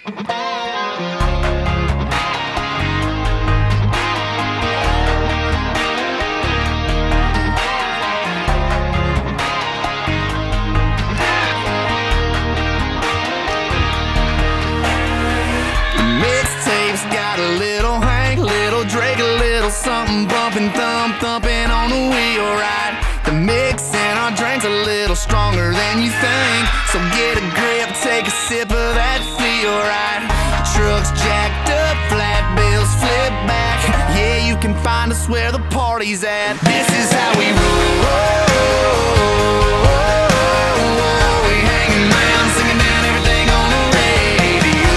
Something bumping, thumping on the wheelwright. The mix in our drink's a little stronger than you think, so get a grip, take a sip of that feel right. Trucks jacked up, flat bills flip back. Yeah, you can find us where the party's at. This is how we roll. We hanging around, singing down everything on the radio.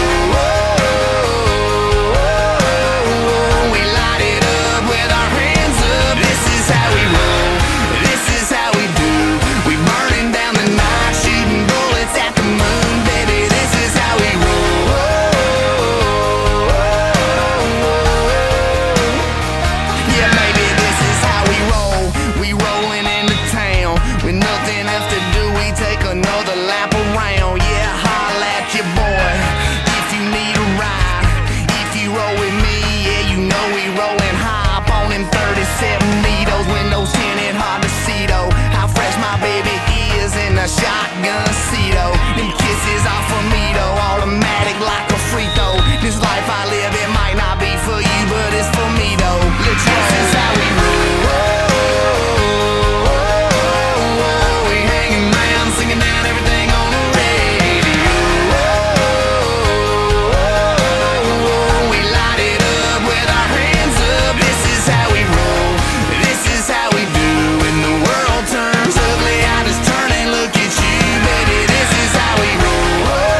We light it up with our hands up. This is how we roll. This is how we do. We burning down the night, shooting bullets at the moon, baby. This is how we roll. Yeah, baby, this is how we roll. We rolling into town with nothing else to do. We take another lap around. Yeah, holla at your boy if you need a ride. If you roll with me, yeah, you know we rolling high. Up on them 37 needles, windows tinted, hard to see though how fresh my baby is in a shotgun seat though. Them kisses off of me though, automatic like a free throw. This life I live, it might not be for you, but it's for me though. Let's roll. This is how we roll. We hanging around, singing down everything on the radio. We light it up with our hands up. This is how we roll. This is how we do. When the world turns ugly, I just turn and look at you, baby. This is how we roll.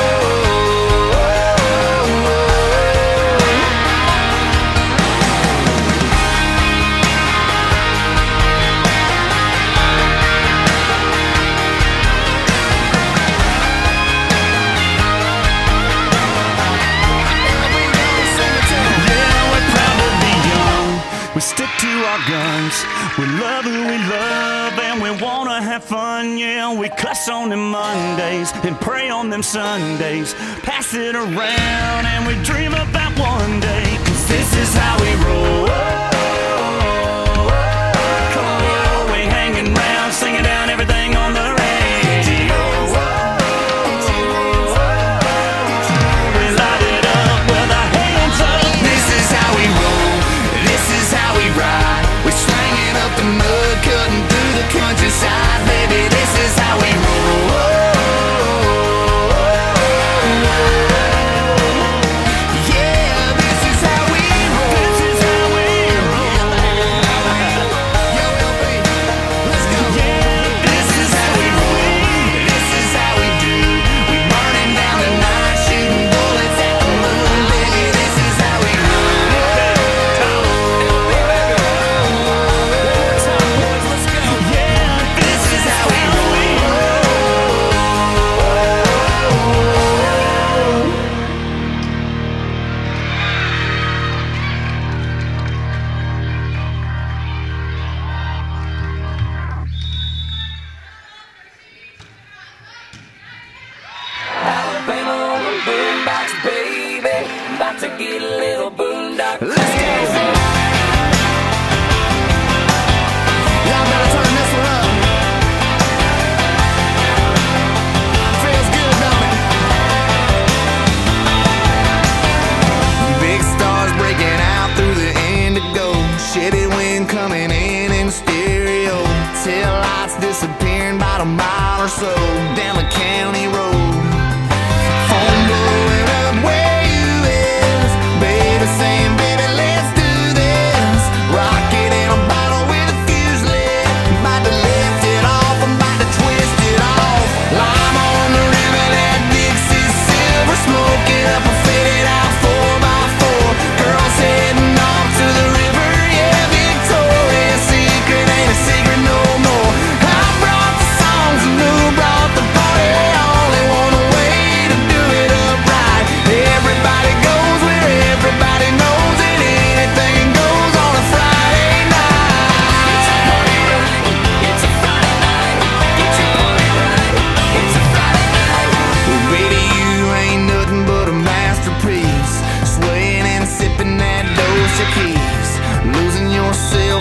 Yeah, we're proud to be young. We stick to our guns. We love who we love and we wanna have fun. Yeah, we cuss on them Mondays and pray on them Sundays. Pass it around and we dream about one day. 'Cause this is how we roll. We hanging around, singing down everything on the radio. We light it up with our hands up. This is how we roll. This is how we ride. We're slanging up the mud, cutting through the countryside, baby. This is how we roll. Yeah, this is how we roll. This is how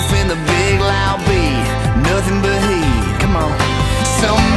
in the big loud beat, nothing but heat. Come on. Some